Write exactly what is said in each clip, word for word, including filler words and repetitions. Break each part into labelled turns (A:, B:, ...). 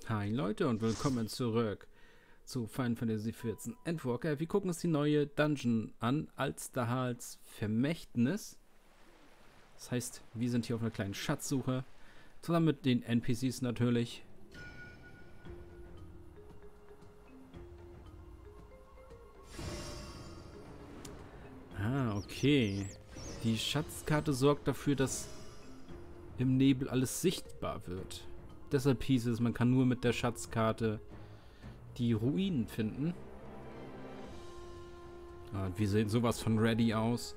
A: Hi Leute und willkommen zurück zu Final Fantasy vierzehn Endwalker. Wir gucken uns die neue Dungeon an, Alstahals Vermächtnis. Das heißt, wir sind hier auf einer kleinen Schatzsuche, zusammen mit den N P Cs natürlich. Ah, okay. Die Schatzkarte sorgt dafür, dass im Nebel alles sichtbar wird. Deshalb hieß es, man kann nur mit der Schatzkarte die Ruinen finden. Ah, wir sehen sowas von ready aus.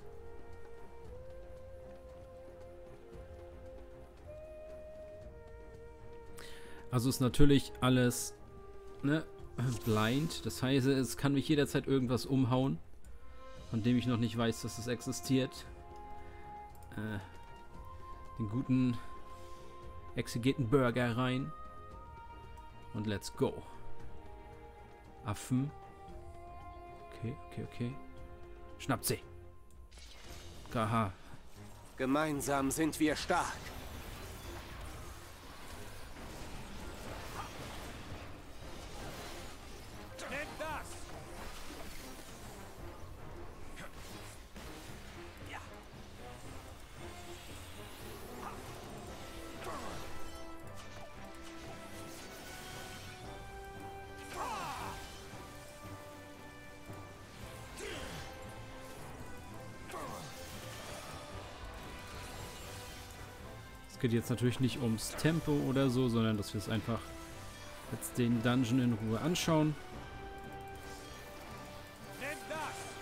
A: Also ist natürlich alles, ne, blind. Das heißt, es kann mich jederzeit irgendwas umhauen, von dem ich noch nicht weiß, dass es existiert. Äh, den guten Exegeten Burger rein. Und let's go. Affen. Okay, okay, okay. Schnappt sie. Aha.
B: Gemeinsam sind wir stark. Nimm das! Ja.
A: Es geht jetzt natürlich nicht ums Tempo oder so, sondern dass wir es einfach jetzt den Dungeon in Ruhe anschauen.
B: Nimm das!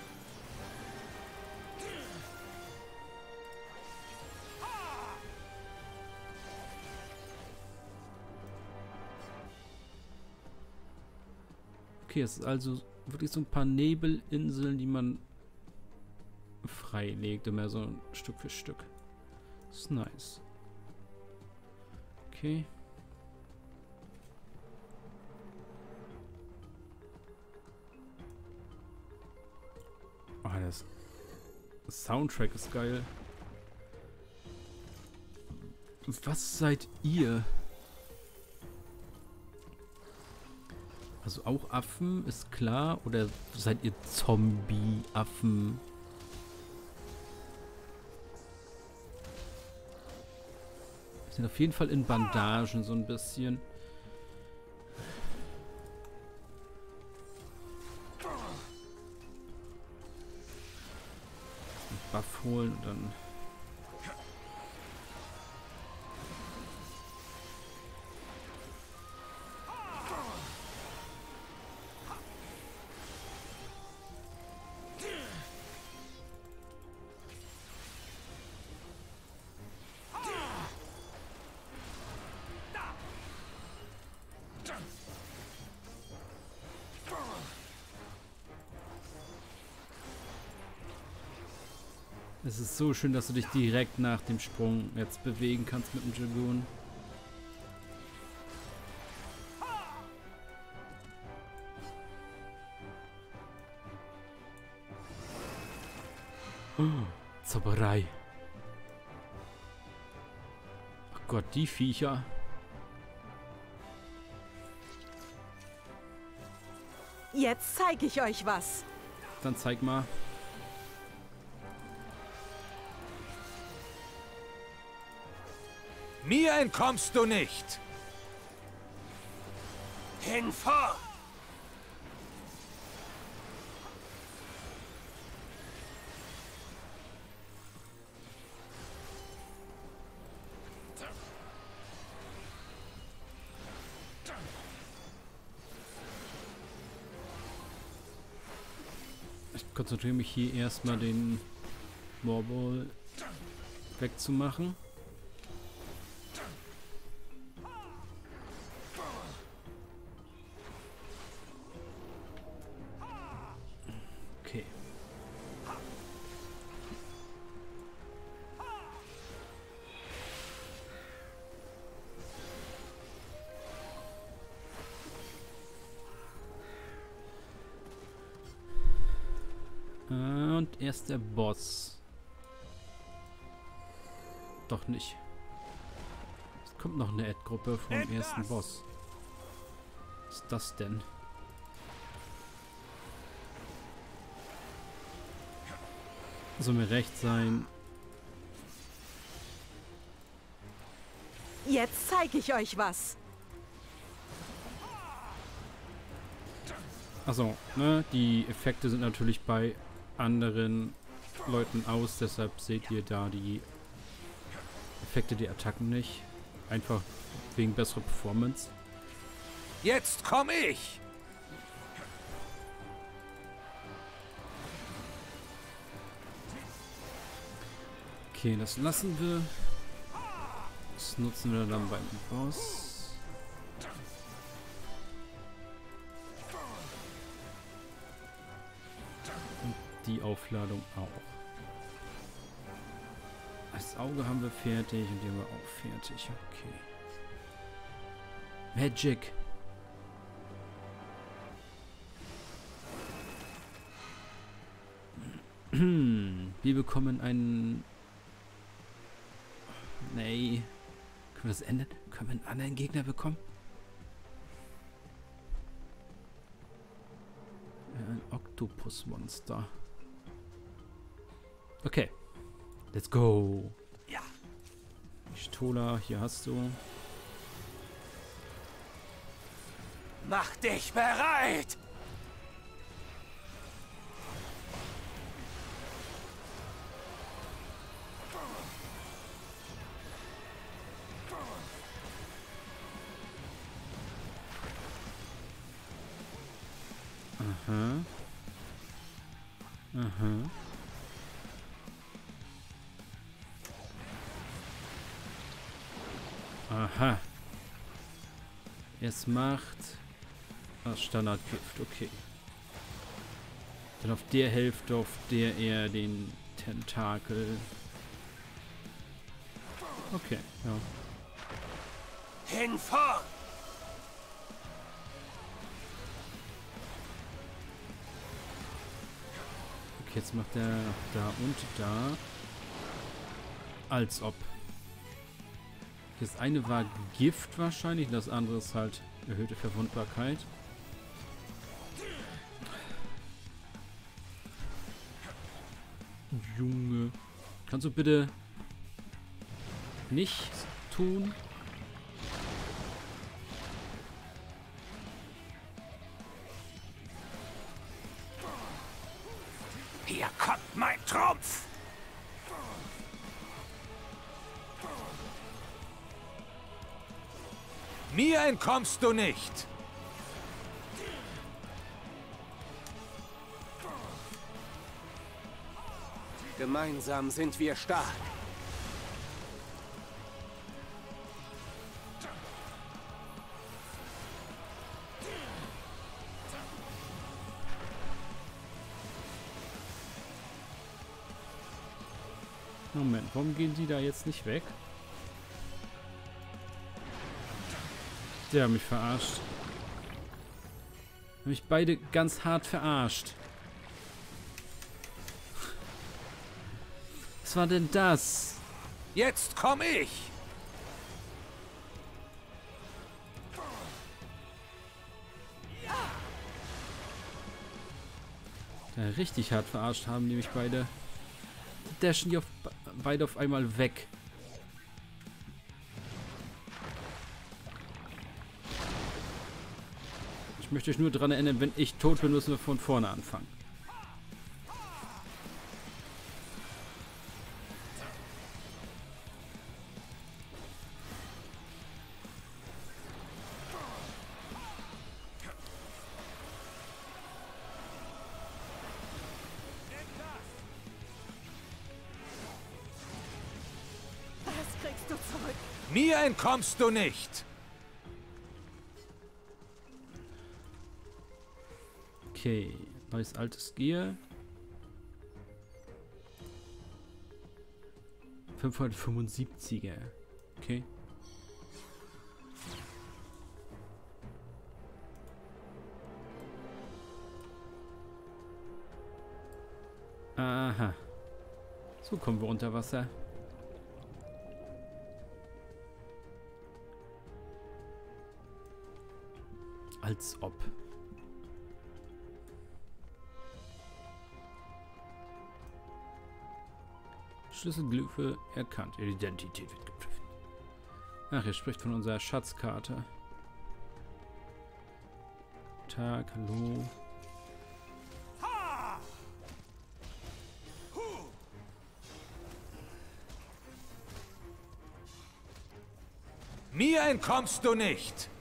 A: Okay, es ist also wirklich so ein paar Nebelinseln, die man freilegt, immer so Stück für Stück. Das ist nice. Okay. Oh, das Soundtrack ist geil. Was seid ihr? Also auch Affen, ist klar. Oder seid ihr Zombie-Affen? Sind auf jeden Fall in Bandagen so ein bisschen. Buff holen und dann. Es ist so schön, dass du dich direkt nach dem Sprung jetzt bewegen kannst mit dem Dragoon. Oh, Zauberei. Ach Gott, die Viecher.
C: Jetzt zeige ich euch was.
A: Dann zeig mal.
B: Mir entkommst du nicht! Hinfort!
A: Ich konzentriere mich hier erstmal den Morbol wegzumachen. Okay. Und erst der Boss. Doch nicht. Es kommt noch eine Ad-Gruppe vom ersten Boss. Was ist das denn? Soll mir recht sein.
C: Jetzt zeige ich euch was.
A: Achso, ne? Die Effekte sind natürlich bei anderen Leuten aus, deshalb seht ihr da die Effekte, die Attacken nicht. Einfach wegen besserer Performance.
B: Jetzt komm ich!
A: Okay, das lassen wir. Das nutzen wir dann beim Boss. Und die Aufladung auch. Das Auge haben wir fertig und die haben wir auch fertig. Okay. Magic. Wir bekommen einen... Nee. Können wir das ändern? Können wir einen anderen Gegner bekommen? Ja, ein Oktopusmonster. Okay. Let's go.
B: Ja.
A: Stola, hier hast du.
B: Mach dich bereit!
A: Aha. Aha. Aha. Es macht das Standardgift, okay. Dann auf der Hälfte, auf der er den Tentakel... Okay, ja.
B: Hinfort!
A: Okay, jetzt macht er da und da. Als ob. Das eine war Gift wahrscheinlich, das andere ist halt erhöhte Verwundbarkeit. Junge. Kannst du bitte nicht tun?
B: Hier kommt mein Trumpf! Mir entkommst du nicht! Gemeinsam sind wir stark.
A: Moment, warum gehen die da jetzt nicht weg? Der hat mich verarscht. Haben mich beide ganz hart verarscht. Was war denn das?
B: Jetzt komm ich!
A: Ja, richtig hart verarscht haben die mich beide. Die dashen die auf, beide auf einmal weg. Ich möchte euch nur daran erinnern, wenn ich tot bin, müssen wir von vorne anfangen.
C: Das kriegst du zurück.
B: Mir entkommst du nicht!
A: Okay, neues altes Gear. fünfhundertfünfundsiebziger. Okay. Aha. So kommen wir unter Wasser. Als ob. Schlüsselglyphe erkannt. Ihre Identität wird geprüft. Ach, er spricht von unserer Schatzkarte. Tag, hallo.
B: Mir entkommst du nicht!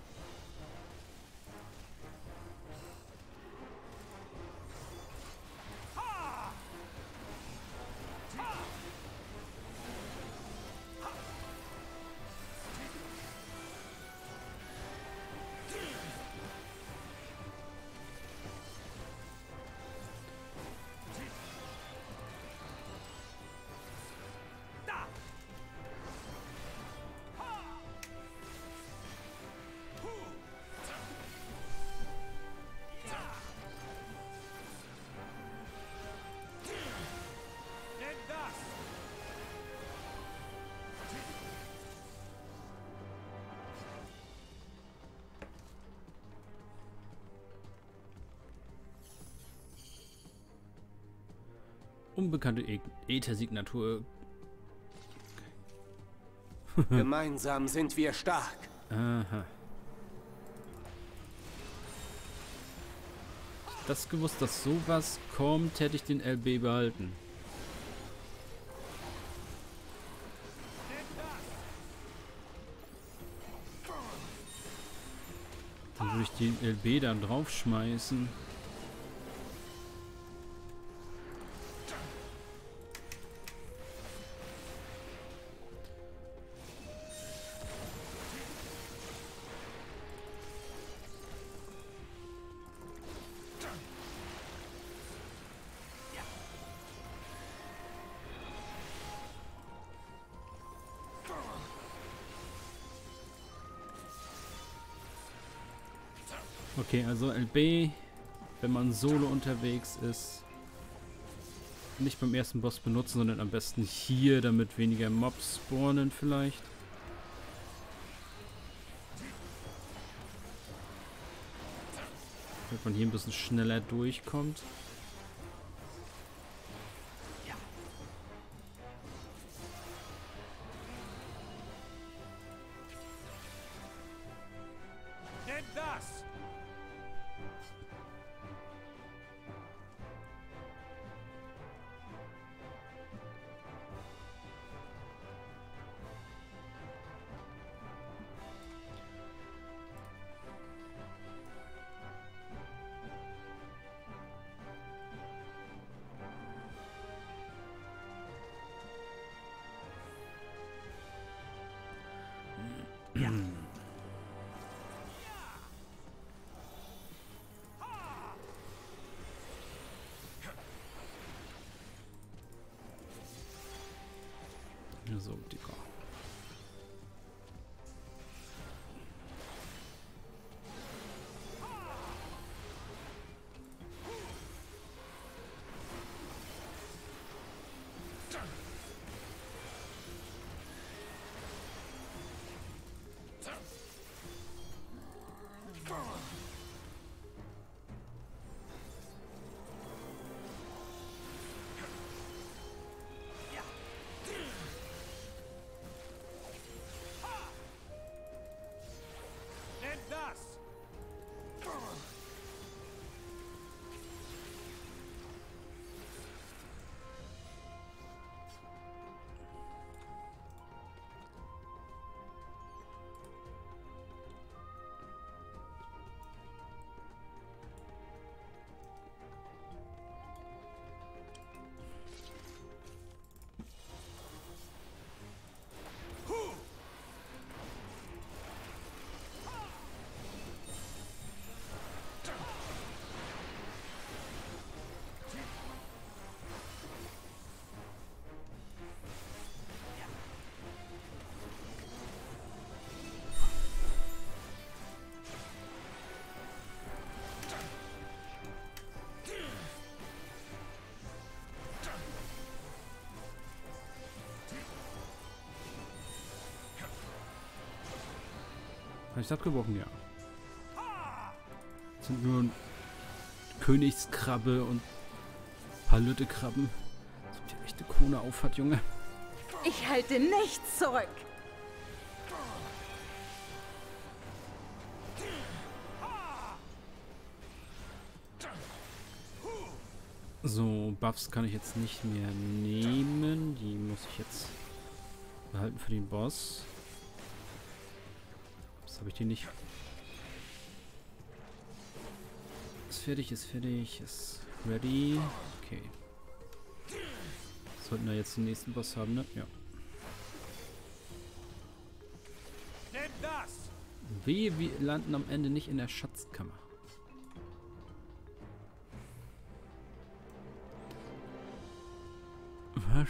A: Unbekannte E- Äther-Signatur.
B: Gemeinsam sind wir stark.
A: Aha. Das gewusst, dass sowas kommt, hätte ich den L B behalten. Dann würde ich den L B dann draufschmeißen. Okay, also L B, wenn man solo unterwegs ist, nicht beim ersten Boss benutzen, sondern am besten hier, damit weniger Mobs spawnen vielleicht. Damit man hier ein bisschen schneller durchkommt.
B: Nimm das!
A: Ja. So, Digga. Habe ich abgebrochen, ja. sind nur Königskrabbe und ein paar Lüttekrabben. Als ob die echte Krone aufhat, Junge.
C: Ich halte nichts zurück.
A: So, Buffs kann ich jetzt nicht mehr nehmen. Die muss ich jetzt behalten für den Boss. Was habe ich die nicht? Ist fertig, ist fertig, ist ready. Okay. Sollten wir jetzt den nächsten Boss haben, ne? Ja.
B: Nimm das!
A: Wehe, wir landen am Ende nicht in der Schatzkammer. Was?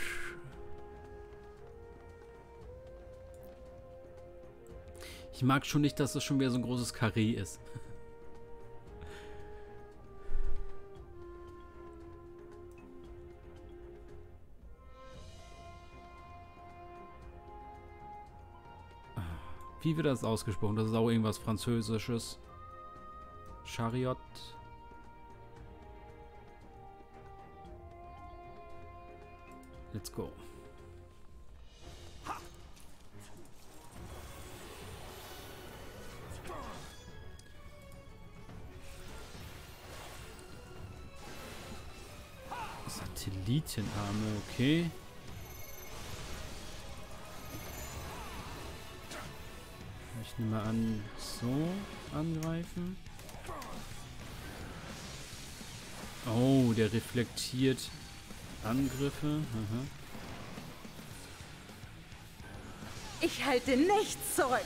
A: Ich mag schon nicht, dass es schon wieder so ein großes Karree ist. Wie wird das ausgesprochen? Das ist auch irgendwas Französisches. Chariot. Let's go. Satellitenarme, okay. Ich nehme an, so angreifen. Oh, der reflektiert Angriffe. Aha.
C: Ich halte nichts zurück.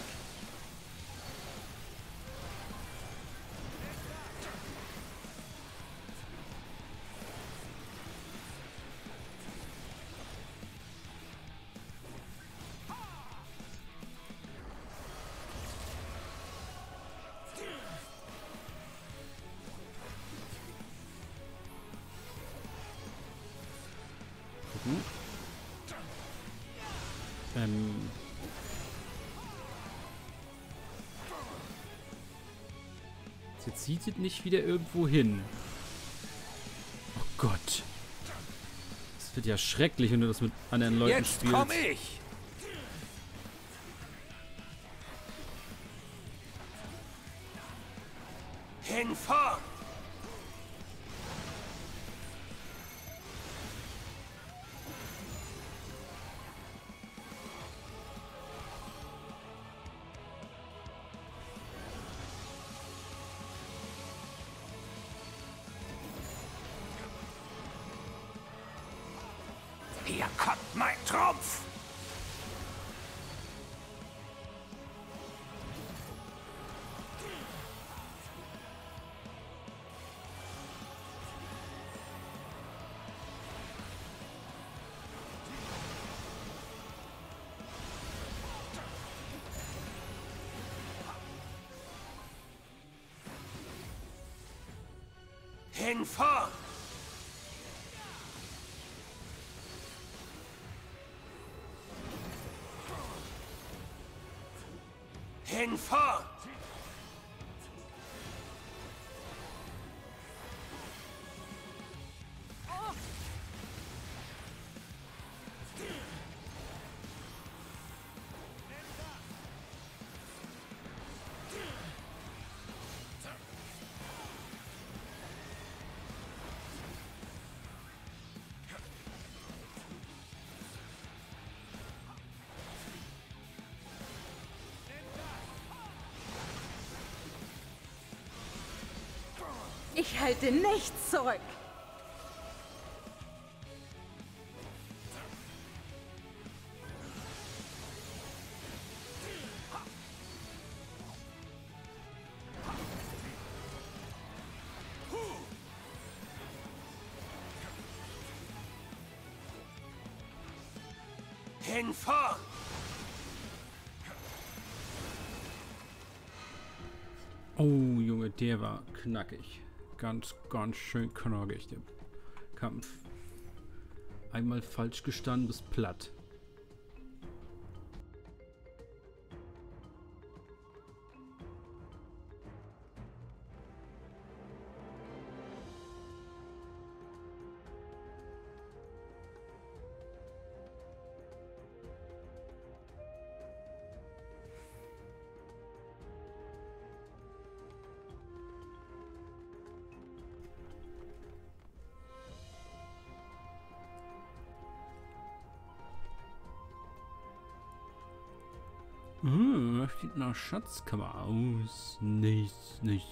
A: Gucken. Ähm. Jetzt zieht es nicht wieder irgendwo hin. Oh Gott. Das wird ja schrecklich, wenn du das mit anderen Leuten
B: Jetzt
A: spielst.
B: komm ich! Hinfort! Hier kommt mein Trumpf! Hinfort! Hinfort!
C: Ich halte nichts zurück.
B: Hinfort!
A: Oh, Junge, der war knackig. Ganz, ganz schön knackig, der Kampf. Einmal falsch gestanden, bis platt. Sieht nach Schatzkammer aus. Nichts, nichts.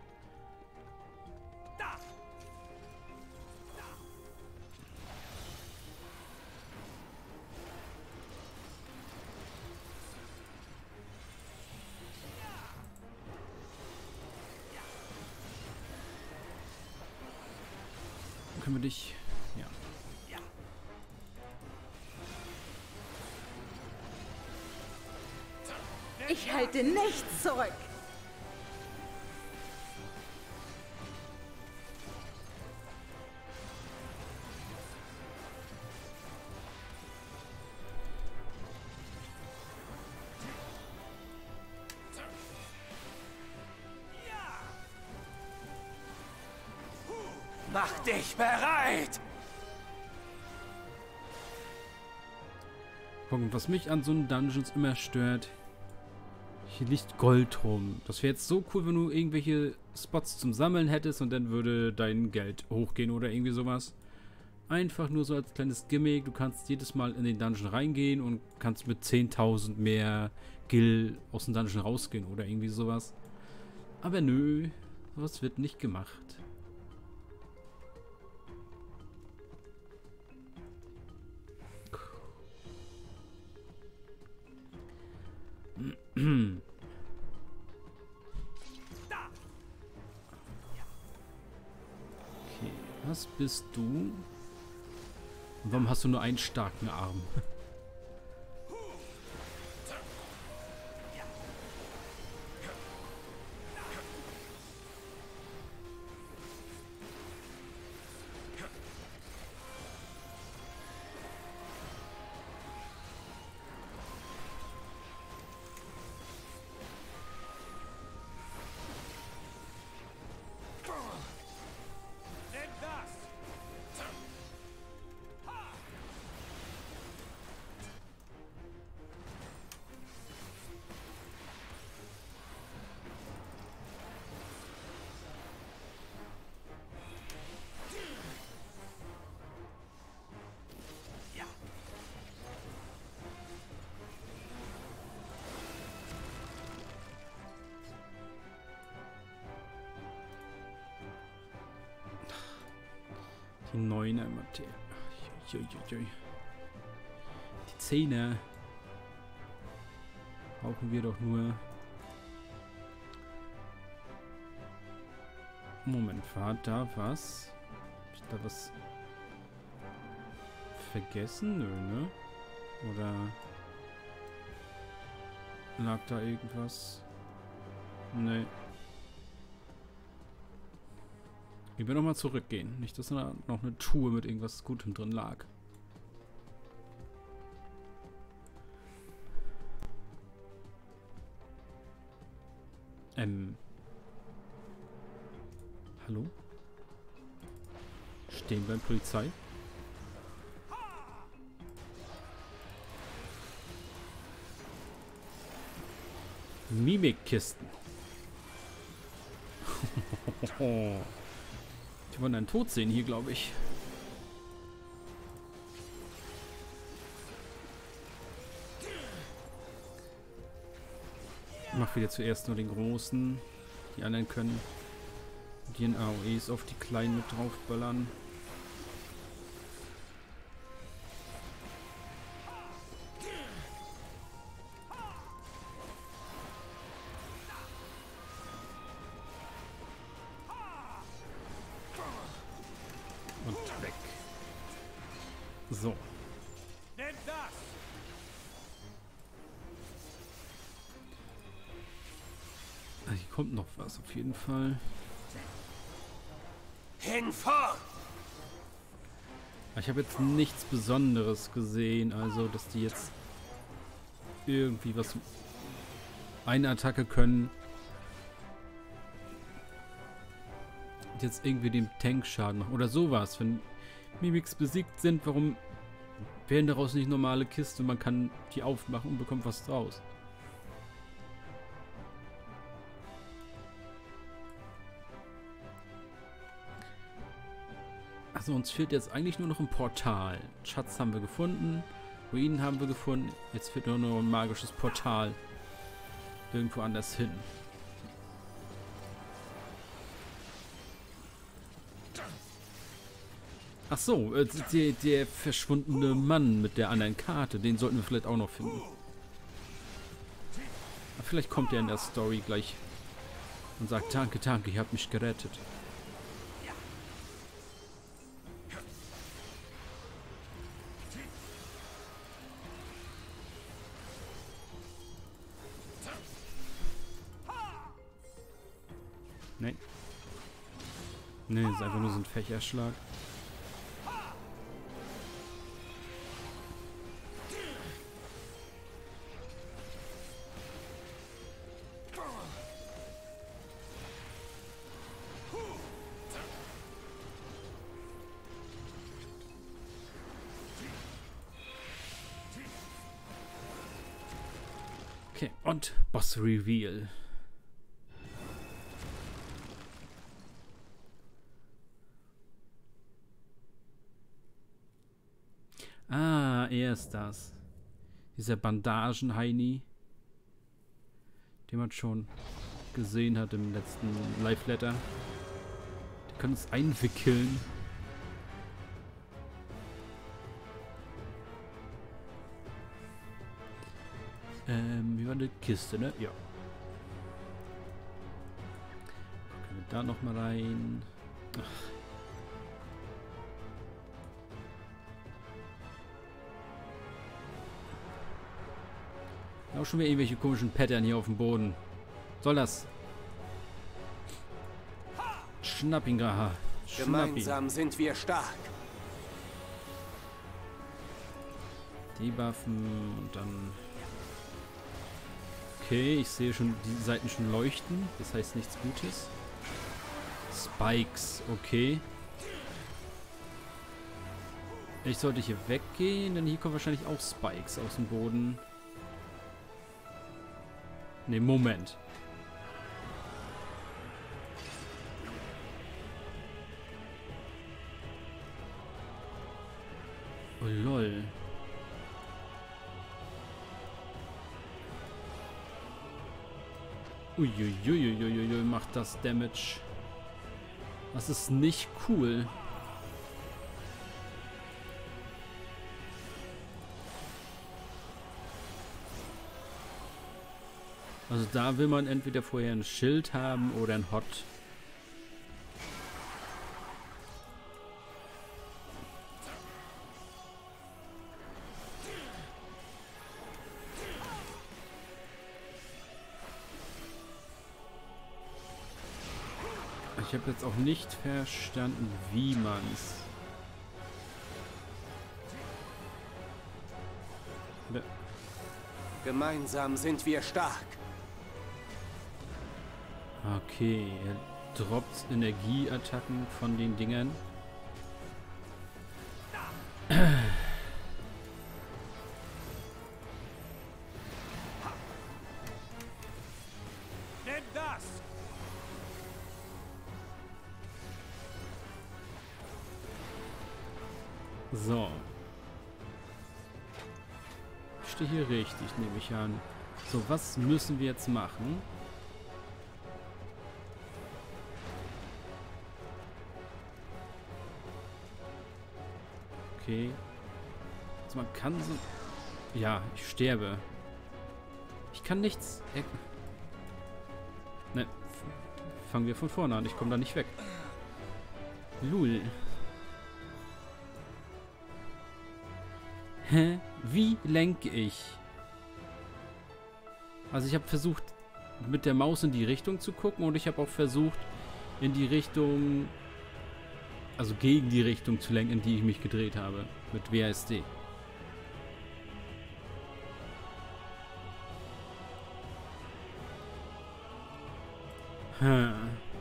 A: Können wir dich... Ja.
C: Ich halte nichts zurück.
B: Mach dich bereit!
A: Gucken, was mich an so einen Dungeons immer stört. Hier liegt Gold rum. Das wäre jetzt so cool, wenn du irgendwelche Spots zum Sammeln hättest und dann würde dein Geld hochgehen oder irgendwie sowas. Einfach nur so als kleines Gimmick. Du kannst jedes Mal in den Dungeon reingehen und kannst mit zehntausend mehr Gil aus dem Dungeon rausgehen oder irgendwie sowas. Aber nö, sowas wird nicht gemacht. Okay, was bist du? Und warum hast du nur einen starken Arm? Die Neuner Materie. Die Zehner brauchen wir doch nur. Moment, war da was? Hab ich da was vergessen? Nö, ne? Oder lag da irgendwas? Nee. Ich will nochmal zurückgehen. Nicht, dass da noch eine Truhe mit irgendwas Gutem drin lag. Ähm. Hallo? Stehen beim Polizei? Mimikkisten. Die wollen einen Tod sehen hier, glaube ich. Ich mach wieder zuerst nur den Großen. Die anderen können die in A O Es auf die Kleinen mit draufballern. Und weg. So.
B: Nimm das!
A: Ah, hier kommt noch was auf jeden Fall.
B: Hinfort!
A: Ich habe jetzt nichts Besonderes gesehen, also dass die jetzt irgendwie was eine Attacke können. Und jetzt irgendwie dem Tank Schaden machen oder sowas. Wenn Mimics besiegt sind, warum werden daraus nicht normale Kisten? Man kann die aufmachen und bekommt was draus. Also uns fehlt jetzt eigentlich nur noch ein Portal. Schatz haben wir gefunden. Ruinen haben wir gefunden. Jetzt fehlt nur noch ein magisches Portal. irgendwo anders hin. Ach so, äh, der, der verschwundene Mann mit der anderen Karte, den sollten wir vielleicht auch noch finden. Aber vielleicht kommt er in der Story gleich und sagt, danke, danke, ihr habt mich gerettet. Nein. Nee, ist einfach nur so ein Fächerschlag. Okay, und Boss Reveal. Ah, er ist das. Dieser Bandagen-Heini, den man schon gesehen hat im letzten Live-Letter. Die können uns einwickeln. Ähm, hier war eine Kiste, ne? Ja. Gucken wir da nochmal rein. Ach. Auch schon wieder irgendwelche komischen Pattern hier auf dem Boden. Soll das? Schnapp ihn, Graha.
B: Gemeinsam sind wir stark.
A: Debuffen und dann... Okay, ich sehe schon die Seiten schon leuchten. Das heißt nichts Gutes. Spikes, okay. Ich sollte hier weggehen, denn hier kommen wahrscheinlich auch Spikes aus dem Boden. Ne, Moment. Oh lol. Uiuiuiuiui, macht das Damage. Das ist nicht cool. Also da will man entweder vorher ein Schild haben oder ein Hot. Ich habe jetzt auch nicht verstanden, wie man's. Ja.
B: Gemeinsam sind wir stark.
A: Okay, er droppt Energieattacken von den Dingern.
B: Nimm das!
A: So. Ich stehe hier richtig, nehme ich an. So, was müssen wir jetzt machen? Okay. Also man kann so... Ja, ich sterbe. Ich kann nichts... Ne, fangen wir von vorne an. Ich komme da nicht weg. Lul. Hä? Wie lenke ich? Also ich habe versucht, mit der Maus in die Richtung zu gucken und ich habe auch versucht, in die Richtung... Also gegen die Richtung zu lenken, in die ich mich gedreht habe. Mit W A S D. Hm.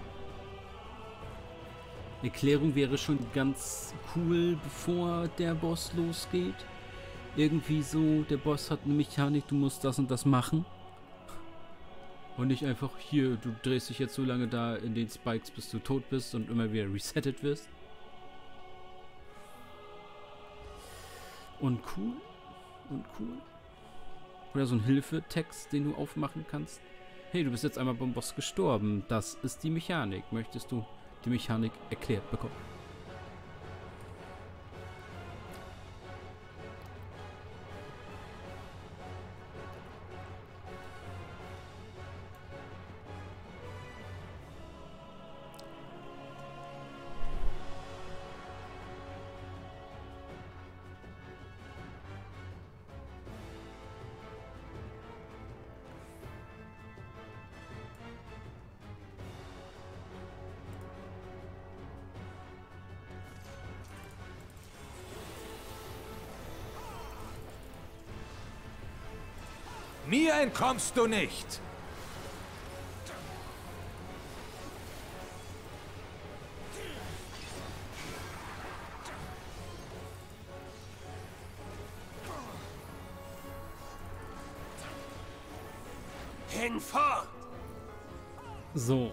A: Erklärung wäre schon ganz cool, bevor der Boss losgeht. Irgendwie so, der Boss hat eine Mechanik, du musst das und das machen. Und nicht einfach hier, du drehst dich jetzt so lange da in den Spikes, bis du tot bist und immer wieder resettet wirst. Und cool. Und cool. Oder so ein Hilfetext, den du aufmachen kannst. Hey, du bist jetzt einmal beim Boss gestorben. Das ist die Mechanik. Möchtest du die Mechanik erklärt bekommen?
D: Mir entkommst du nicht!
B: Hinfort!
A: So.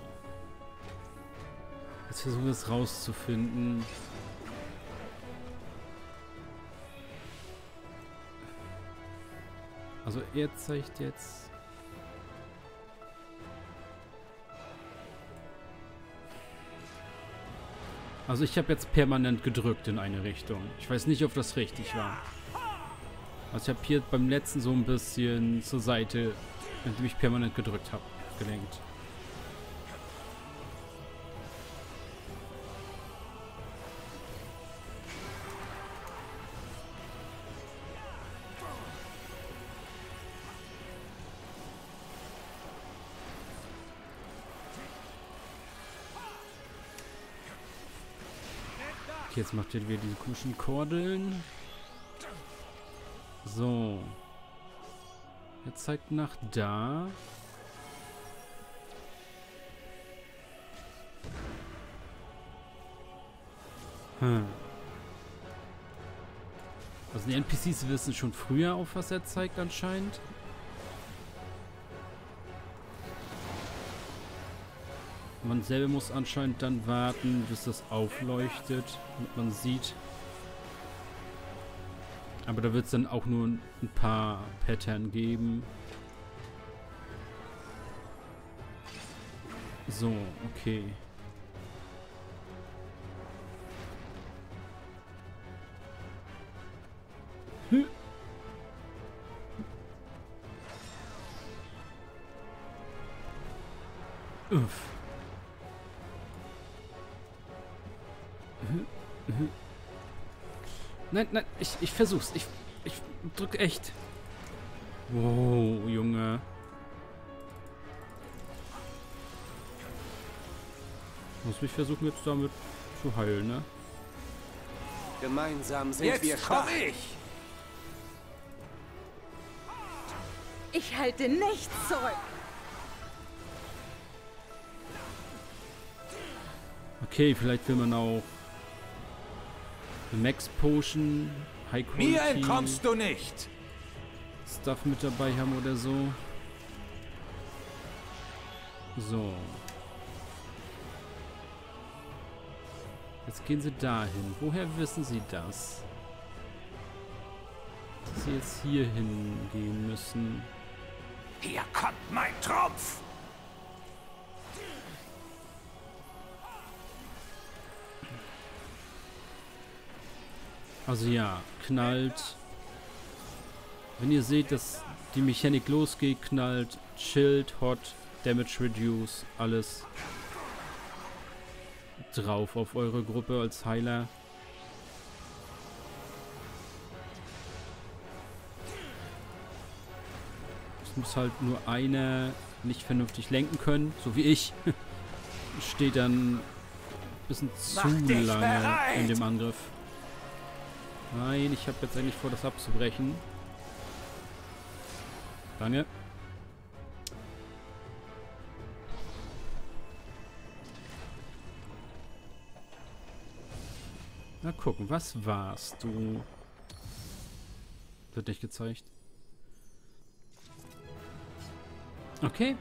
A: Jetzt versuchen wir es rauszufinden. Also er zeigt jetzt... Also ich habe jetzt permanent gedrückt in eine Richtung. Ich weiß nicht, ob das richtig war. Also ich habe hier beim letzten so ein bisschen zur Seite, indem ich permanent gedrückt habe, gelenkt. Okay, jetzt macht ihr wieder die komischen Kordeln. So. Er zeigt nach da. Hm. Also die N P Cs wissen schon früher, auf was er zeigt anscheinend. Man selber muss anscheinend dann warten, bis das aufleuchtet, damit man sieht. Aber da wird es dann auch nur ein paar Pattern geben. So, okay. Hm. Uff. Nein, nein, ich, ich versuch's. Ich, ich drück echt. Wow, Junge. Muss mich versuchen jetzt damit zu heilen, ne?
B: Gemeinsam sind
D: Jetzt
B: wir stark.
D: komm ich!
C: Ich halte nichts zurück.
A: Okay, vielleicht will man auch Max Potion, High Quality
D: Mir entkommst du nicht!
A: Stuff mit dabei haben oder so. So. Jetzt gehen sie dahin. Woher wissen sie das? Dass sie jetzt hier hingehen müssen.
D: Hier kommt mein Trumpf!
A: Also ja, knallt. Wenn ihr seht, dass die Mechanik losgeht, knallt Shield, Hot, Damage Reduce, alles drauf auf eure Gruppe als Heiler. Es muss halt nur einer nicht vernünftig lenken können, so wie ich. Steht dann ein bisschen zu lange bereit. In dem Angriff. Nein, ich habe jetzt eigentlich vor, das abzubrechen. Danke. Na gucken, was warst du? Wird nicht gezeigt. Okay.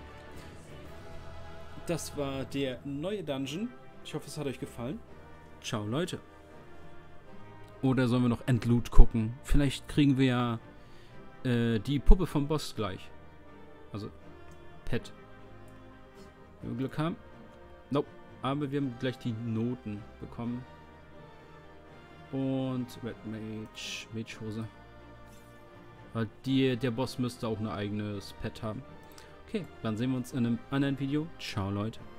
A: Das war der neue Dungeon. Ich hoffe, es hat euch gefallen. Ciao, Leute. Oder sollen wir noch Endloot gucken? Vielleicht kriegen wir ja äh, die Puppe vom Boss gleich. Also, Pet. Wenn wir Glück haben. Nope. Aber wir haben gleich die Noten bekommen. Und Red Mage. Mage-Hose. Weil die, der Boss müsste auch ein eigenes Pet haben. Okay, dann sehen wir uns in einem anderen Video. Ciao, Leute.